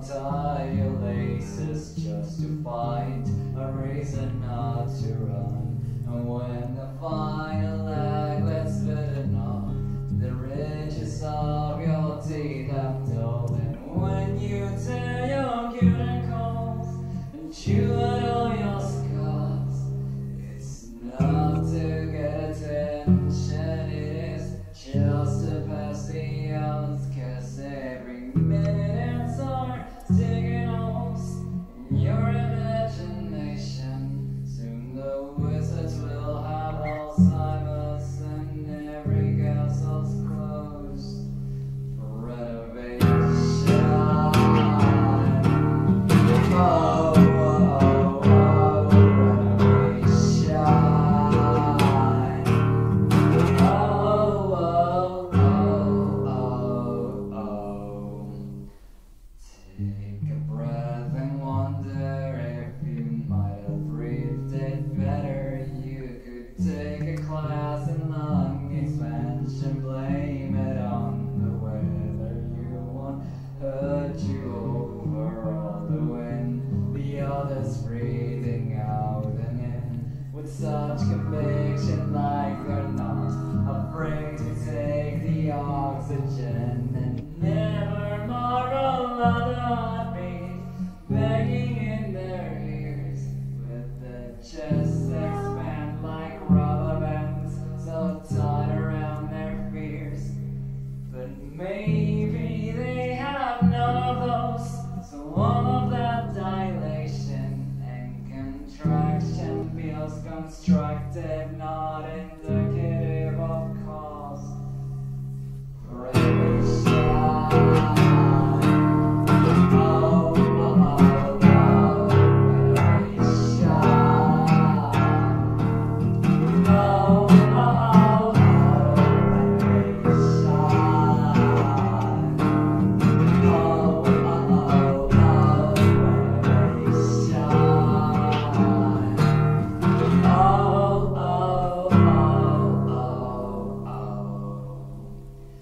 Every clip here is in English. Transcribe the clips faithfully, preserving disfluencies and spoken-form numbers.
untie your laces just to find a reason not to run. And when the final act gets bitten off, the ridges of your teeth have dulled. And when you tear your cuticles and chew at all your scars, it's not to get attention, it is just to pass the hours. Cause every minute are digging holes in your imagination. Soon the wizards will have Alzheimer's and every castle's closed for renovation. Oh, oh, oh, renovation. Oh, oh, oh, oh, oh. Take a breath and wonder if you might have breathed it better. You could take a class in lung expansion, blame it on the weather. You want hurt you over all the wind, the others breathing out and in with such conviction, like they're not afraid to take the oxygen. And never marvel at the heartbeat banging in their ears, with the chest expand like rubber bands so tight around their fears. But maybe they have none of those, so all of that dilation and contraction feels constructed, not indicative of cause. Renovation. Oh, oh, oh, oh, renovation. Oh, oh, oh, oh, renovation. Oh, oh, oh, oh, renovation. Oh, oh, oh, oh, oh.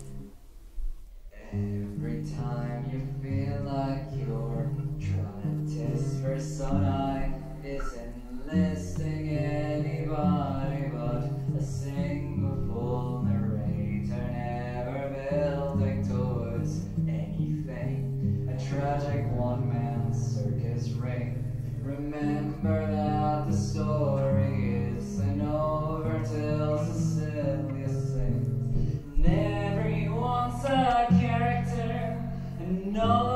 Every time you feel like your dramatist persona is enlisting anybody but a single full narrator, never building towards anything, a tragic one-man circus ring. Remember that the story isn't over till Cecilia sings, and everyone's a character, and no